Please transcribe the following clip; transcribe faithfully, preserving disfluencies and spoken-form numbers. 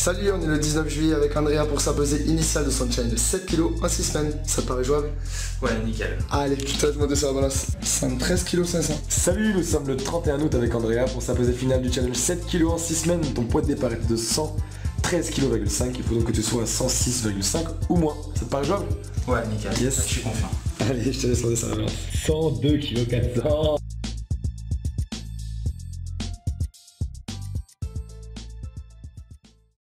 Salut, on est le dix-neuf juillet avec Andrea pour sa pesée initiale de son challenge sept kilos en six semaines. Ça te paraît jouable? Ouais, nickel. Allez, je te laisse monter sur la balance. soixante-treize kilos cinq cents. Salut, nous sommes le trente et un août avec Andrea pour sa pesée finale du challenge sept kilos en six semaines. Ton poids de départ est de cent treize virgule cinq kilos. Il faut donc que tu sois à cent six virgule cinq ou moins. Ça te paraît jouable? Ouais, nickel. Yes. Je suis confiant. Allez, je te laisse monter sur la balance. cent deux virgule quatre cents kilos.